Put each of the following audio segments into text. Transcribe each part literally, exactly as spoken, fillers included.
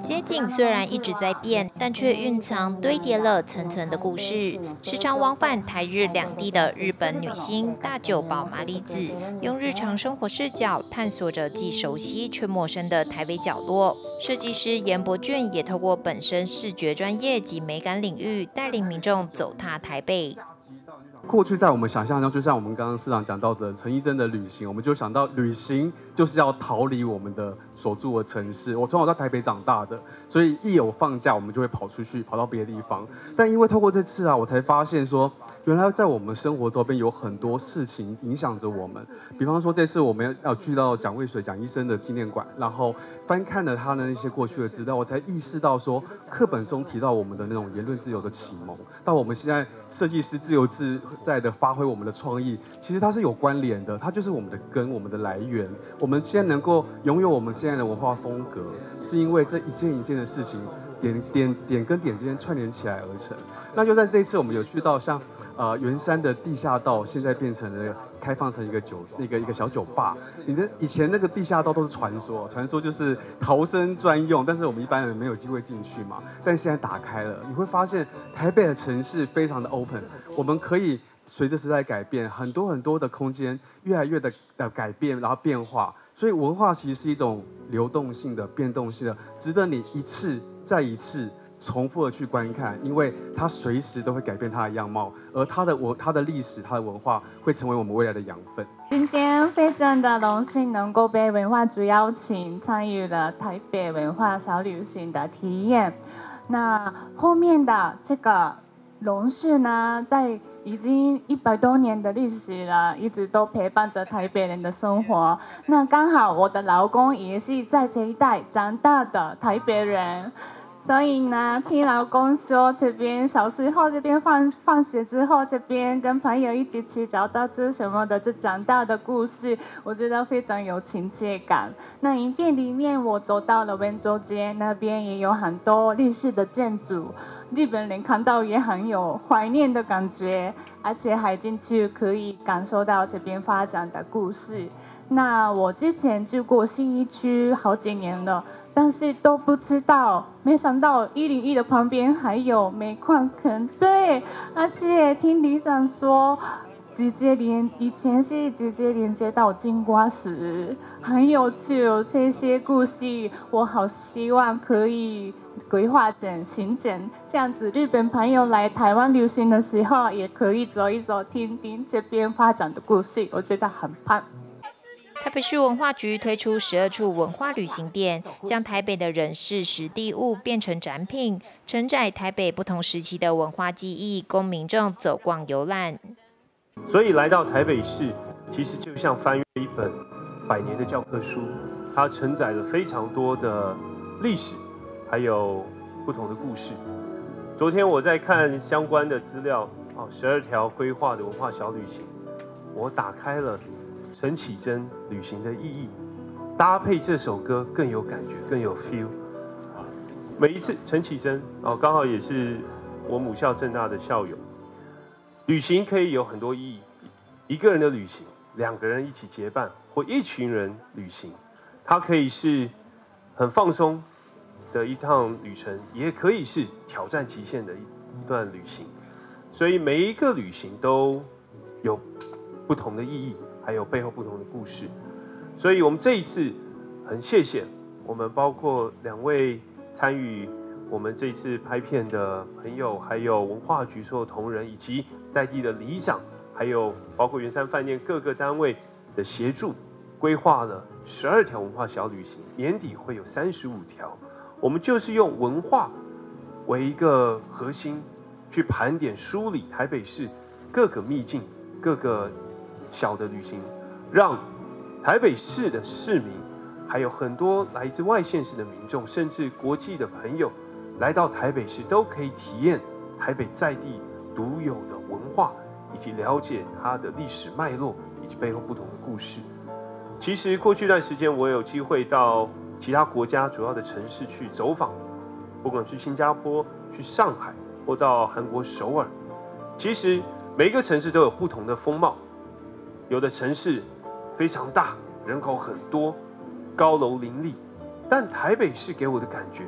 街景虽然一直在变，但却蕴藏堆叠了层层的故事。时常往返台日两地的日本女星大久保麻里子，用日常生活视角探索着既熟悉却陌生的台北角落。设计师严伯俊也透过本身视觉专业及美感领域，带领民众走踏台北。 过去在我们想象中，就像我们刚刚市长讲到的陈医生的旅行，我们就想到旅行就是要逃离我们的所住的城市。我从小在台北长大的，所以一有放假，我们就会跑出去，跑到别的地方。但因为透过这次啊，我才发现说，原来在我们生活周边有很多事情影响着我们。比方说，这次我们要去到蒋渭水蒋医生的纪念馆，然后翻看了他的那些过去的资料，我才意识到说，课本中提到我们的那种言论自由的启蒙，到我们现在设计师自由自在的发挥我们的创意，其实它是有关联的，它就是我们的根，我们的来源。我们现在能够拥有我们现在的文化风格，是因为这一件一件的事情点点点跟点之间串联起来而成。那就在这一次，我们有去到像呃圆山的地下道，现在变成了开放成一个酒那个一个小酒吧。你这以前那个地下道都是传说，传说就是逃生专用，但是我们一般人没有机会进去嘛。但现在打开了，你会发现台北的城市非常的 open， 我们可以随着时代改变，很多很多的空间越来越的呃改变，然后变化。所以文化其实是一种流动性的、变动性的，值得你一次再一次重复的去观看，因为它随时都会改变它的样貌，而它的文、它的历史、它的文化会成为我们未来的养分。 今天非常的荣幸能够被文化局邀请参与了台北文化小旅行的体验。那后面的这个龙氏呢，在已经一百多年的历史了，一直都陪伴着台北人的生活。那刚好我的老公也是在这一带长大的台北人。所以呢，听老公说，这边小时候这边放放学之后，这边跟朋友一起骑脚踏车什么的，这长大的故事，我觉得非常有亲切感。那影片里面，我走到了温州街那边，也有很多历史的建筑，日本人看到也很有怀念的感觉，而且还进去可以感受到这边发展的故事。那我之前住过信义区好几年了，但是都不知道，没想到一零一的旁边还有煤矿坑，对，而且听里长说，直接连以前是直接连接到金瓜石，很有趣哦。这些故事，我好希望可以规划成行程，这样子日本朋友来台湾旅行的时候，也可以走一走，听听这边发展的故事，我觉得很棒。 台北市文化局推出十二处文化旅行店，将台北的人事实地物变成展品，承载台北不同时期的文化记忆，供民众走逛游览。 所以来到台北市，其实就像翻阅一本百年的教科书，它承载了非常多的历史，还有不同的故事。昨天我在看相关的资料，哦，十二条规划的文化小旅行，我打开了陈绮贞旅行的意义，搭配这首歌更有感觉，更有 feel。每一次陈绮贞哦，刚好也是我母校政大的校友。旅行可以有很多意义，一个人的旅行，两个人一起结伴，或一群人旅行，它可以是很放松的一趟旅程，也可以是挑战极限的一段旅行。所以每一个旅行都有不同的意义，还有背后不同的故事。所以我们这一次很谢谢我们包括两位参与我们这次拍片的朋友，还有文化局所有同仁，以及在地的里长，还有包括圆山饭店各个单位的协助，规划了十二条文化小旅行，年底会有三十五条。我们就是用文化为一个核心，去盘点梳理台北市各个秘境、各个小的旅行，让台北市的市民，还有很多来自外县市的民众，甚至国际的朋友，来到台北市都可以体验台北在地独有的文化，以及了解它的历史脉络以及背后不同的故事。其实过去一段时间，我有机会到其他国家主要的城市去走访，不管去新加坡、去上海，或到韩国首尔。其实每一个城市都有不同的风貌，有的城市非常大，人口很多，高楼林立，但台北市给我的感觉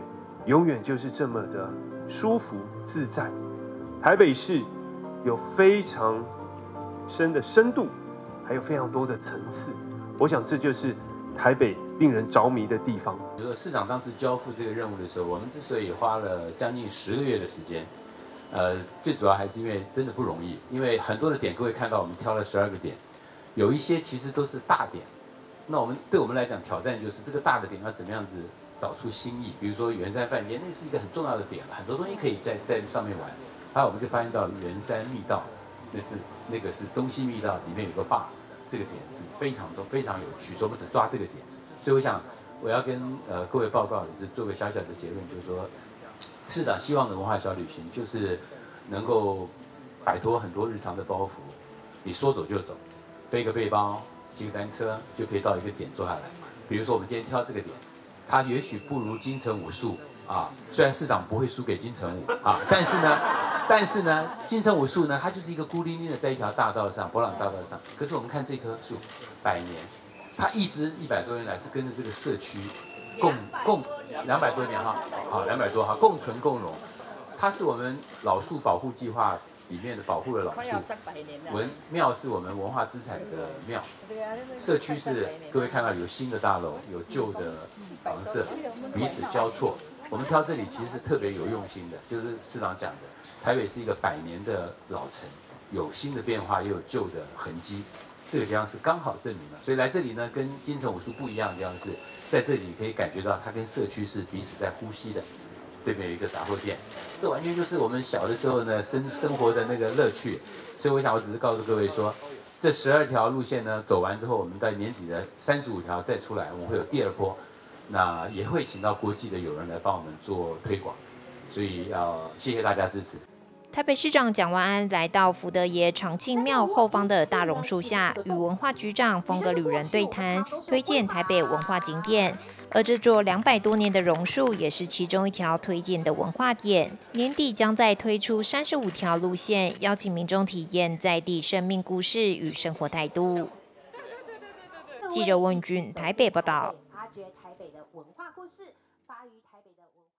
永远就是这么的舒服自在。台北市有非常深的深度，还有非常多的层次，我想这就是台北令人着迷的地方。 比如说市长当时交付这个任务的时候，我们之所以花了将近十个月的时间，呃，最主要还是因为真的不容易，因为很多的点，各位看到我们挑了十二个点，有一些其实都是大点。那我们对我们来讲，挑战就是这个大的点要怎么样子找出新意。比如说圆山饭店，那是一个很重要的点，很多东西可以在在上面玩。还有我们就发现到圆山密道，那是那个是东西密道里面有个坝，这个点是非常多非常有趣，所以我们只抓这个点。所以我想我要跟呃各位报告的是做个小小的结论，就是说市长希望的文化小旅行就是能够摆脱很多日常的包袱，你说走就走，背个背包，骑个单车就可以到一个点坐下来。比如说我们今天挑这个点，它也许不如金城武术啊，虽然市长不会输给金城武啊，但是呢，但是呢，金城武术呢，它就是一个孤零零的在一条大道上，博朗大道上。可是我们看这棵树，百年，它一直一百多年来是跟着这个社区共共两百多年哈，好两百多哈，共存共荣。它是我们老树保护计划里面的保护的老树，文庙是我们文化资产的庙，社区是各位看到有新的大楼，有旧的房舍，彼此交错。我们挑这里其实是特别有用心的，就是市长讲的，台北是一个百年的老城，有新的变化，也有旧的痕迹。这个地方是刚好证明了，所以来这里呢，跟金城武术不一样的地方是，在这里可以感觉到它跟社区是彼此在呼吸的。对面有一个杂货店，这完全就是我们小的时候呢生生活的那个乐趣。所以我想，我只是告诉各位说，这十二条路线呢走完之后，我们在年底的三十五条再出来，我们会有第二波，那也会请到国际的友人来帮我们做推广。所以要谢谢大家支持。 台北市长蒋万安来到福德爷长庆庙后方的大榕树下，与文化局长风格旅人对谈，推荐台北文化景点。而这座两百多年的榕树也是其中一条推荐的文化点。年底将在推出三十五条路线，邀请民众体验在地生命故事与生活态度。记者温俊台北报道。 发掘台北的文化故事。